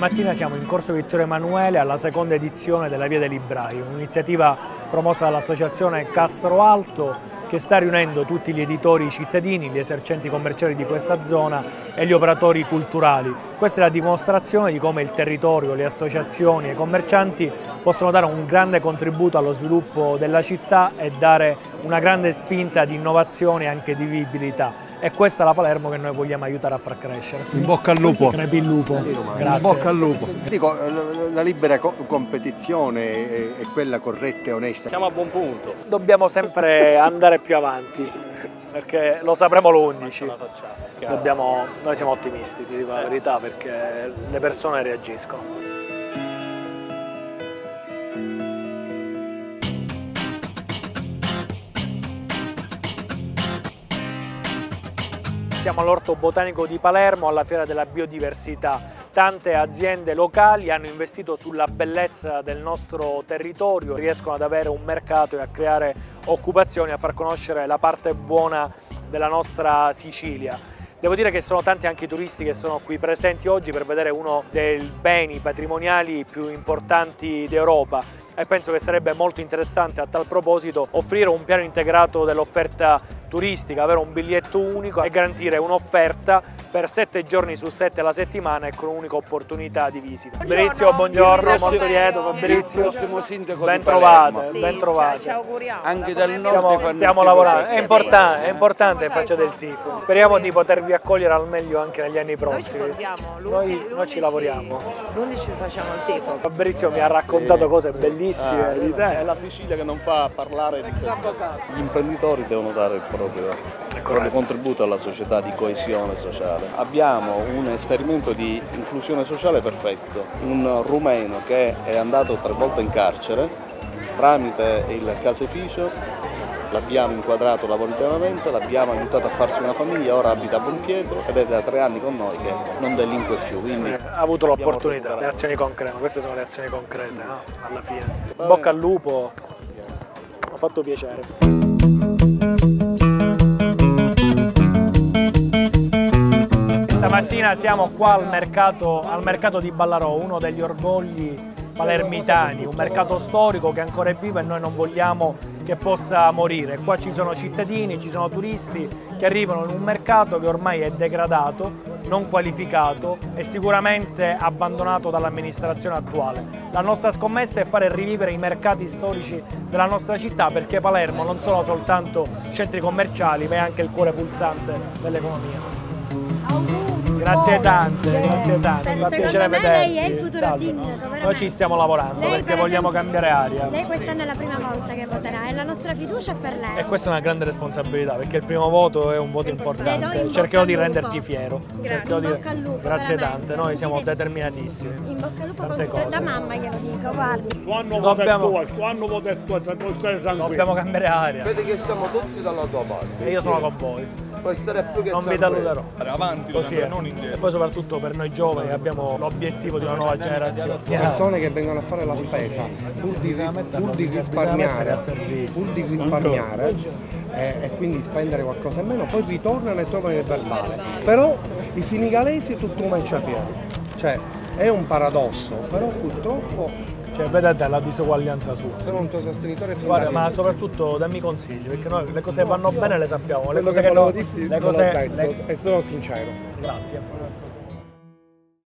Stamattina siamo in Corso Vittorio Emanuele alla seconda edizione della Via dei Librai, un'iniziativa promossa dall'associazione Castro Alto che sta riunendo tutti gli editori cittadini, gli esercenti commerciali di questa zona e gli operatori culturali. Questa è la dimostrazione di come il territorio, le associazioni e i commercianti possono dare un grande contributo allo sviluppo della città e dare una grande spinta di innovazione e anche di vivibilità. E questa è la Palermo che noi vogliamo aiutare a far crescere. In bocca al lupo. Crepi il lupo. Grazie. In bocca al lupo. Dico, la libera competizione è quella corretta e onesta. Siamo a buon punto. Dobbiamo sempre andare più avanti, perché lo sapremo l'11. Noi siamo ottimisti, ti dico la verità, perché le persone reagiscono. Siamo all'Orto Botanico di Palermo, alla Fiera della Biodiversità. Tante aziende locali hanno investito sulla bellezza del nostro territorio, riescono ad avere un mercato e a creare occupazioni, a far conoscere la parte buona della nostra Sicilia. Devo dire che sono tanti anche i turisti che sono qui presenti oggi per vedere uno dei beni patrimoniali più importanti d'Europa. E penso che sarebbe molto interessante a tal proposito offrire un piano integrato dell'offerta turistica, avere un biglietto unico e garantire un'offerta per 7 giorni su 7 alla settimana e con un'unica opportunità di visita. Fabrizio, buongiorno, molto lieto. Fabrizio, ben trovate, sì, ben trovate. Ci auguriamo. Anche dal nord stiamo lavorando, è importante che faccia del tifo. Speriamo di potervi accogliere al meglio anche negli anni prossimi. Noi ci lavoriamo. L'11 facciamo il tifo. Fabrizio mi ha raccontato cose bellissime di te. È la Sicilia che non fa parlare di sé. Gli imprenditori devono dare il proprio contributo alla società di coesione sociale. Abbiamo un esperimento di inclusione sociale perfetto, un rumeno che è andato 3 volte in carcere tramite il caseificio, l'abbiamo inquadrato lavorativamente, l'abbiamo aiutato a farsi una famiglia, ora abita a Bonpietro ed è da 3 anni con noi che non delinque più. Quindi ha avuto l'opportunità, le azioni concrete, queste sono le azioni concrete, no? Alla fine. In bocca al lupo, mi ha fatto piacere. Stamattina siamo qua al mercato di Ballarò, uno degli orgogli palermitani, un mercato storico che ancora è vivo e noi non vogliamo che possa morire. Qua ci sono cittadini, ci sono turisti che arrivano in un mercato che ormai è degradato, non qualificato e sicuramente abbandonato dall'amministrazione attuale. La nostra scommessa è fare rivivere i mercati storici della nostra città, perché Palermo non sono soltanto centri commerciali ma è anche il cuore pulsante dell'economia. Grazie tante, fa piacere vederci. Lei è il futuro sindaco, veramente. Noi ci stiamo lavorando perché vogliamo cambiare aria. Lei quest'anno è la prima volta che voterà e la nostra fiducia è per lei. E questa è una grande responsabilità perché il primo voto è un voto importante. Cercherò di renderti fiero. Grazie tante, noi siamo determinatissimi. In bocca al lupo con tutto, da mamma glielo dico, guardi. Dobbiamo cambiare aria. Vedi che siamo tutti dalla tua parte. E io sono con voi. Può essere più che non vi deluderò. Avanti, così è. Non indietro. E poi soprattutto per noi giovani abbiamo l'obiettivo di una nuova generazione. Persone che vengono a fare la spesa pur di risparmiare e quindi spendere qualcosa in meno, poi ritornano e trovano il verbale. Però i senegalesi tutto mangiapiede. Cioè è un paradosso, però purtroppo. Cioè, vedete la disuguaglianza sua. Sono un tuo sostenitore. Guarda, ma soprattutto dammi consigli, perché noi le cose che vanno bene le sappiamo, le Quello cose che non dirti, le cose e sono sincero. Grazie.